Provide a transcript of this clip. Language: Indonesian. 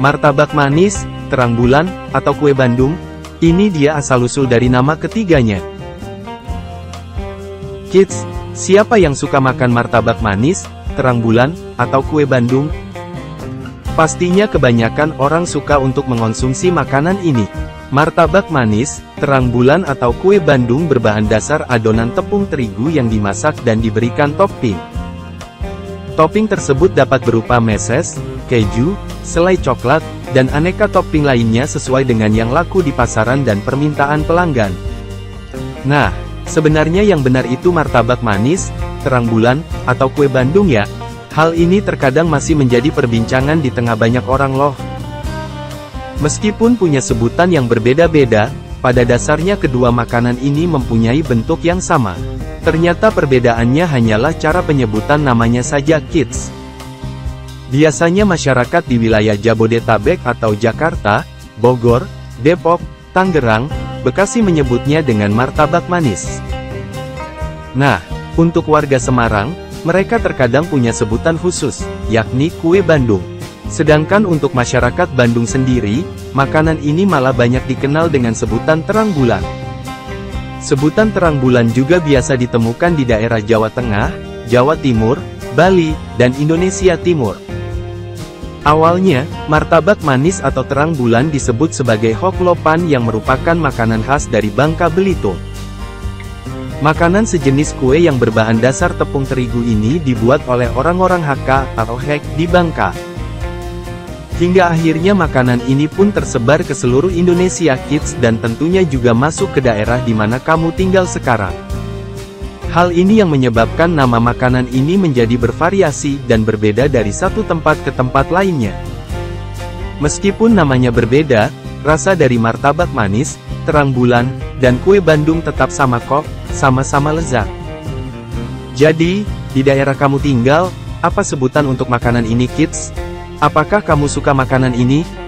Martabak manis, terang bulan, atau kue Bandung? Ini dia asal-usul dari nama ketiganya. Kids, siapa yang suka makan martabak manis, terang bulan, atau kue Bandung? Pastinya kebanyakan orang suka untuk mengonsumsi makanan ini. Martabak manis, terang bulan atau kue Bandung berbahan dasar adonan tepung terigu yang dimasak dan diberikan topping. Topping tersebut dapat berupa meses, keju, selai coklat, dan aneka topping lainnya sesuai dengan yang laku di pasaran dan permintaan pelanggan. Nah, sebenarnya yang benar itu martabak manis, terang bulan, atau kue Bandung ya? Hal ini terkadang masih menjadi perbincangan di tengah banyak orang loh. Meskipun punya sebutan yang berbeda-beda, pada dasarnya kedua makanan ini mempunyai bentuk yang sama. Ternyata perbedaannya hanyalah cara penyebutan namanya saja kids. Biasanya masyarakat di wilayah Jabodetabek atau Jakarta, Bogor, Depok, Tangerang, Bekasi menyebutnya dengan martabak manis. Nah, untuk warga Semarang, mereka terkadang punya sebutan khusus, yakni kue Bandung. Sedangkan untuk masyarakat Bandung sendiri, makanan ini malah banyak dikenal dengan sebutan terang bulan. Sebutan terang bulan juga biasa ditemukan di daerah Jawa Tengah, Jawa Timur, Bali, dan Indonesia Timur. Awalnya, martabak manis atau terang bulan disebut sebagai hoklopan yang merupakan makanan khas dari Bangka Belitung. Makanan sejenis kue yang berbahan dasar tepung terigu ini dibuat oleh orang-orang Hakka atau Hek di Bangka. Hingga akhirnya makanan ini pun tersebar ke seluruh Indonesia kids dan tentunya juga masuk ke daerah di mana kamu tinggal sekarang. Hal ini yang menyebabkan nama makanan ini menjadi bervariasi dan berbeda dari satu tempat ke tempat lainnya. Meskipun namanya berbeda, rasa dari martabak manis, terang bulan, dan kue Bandung tetap sama kok, sama-sama lezat. Jadi, di daerah kamu tinggal, apa sebutan untuk makanan ini kids? Apakah kamu suka makanan ini?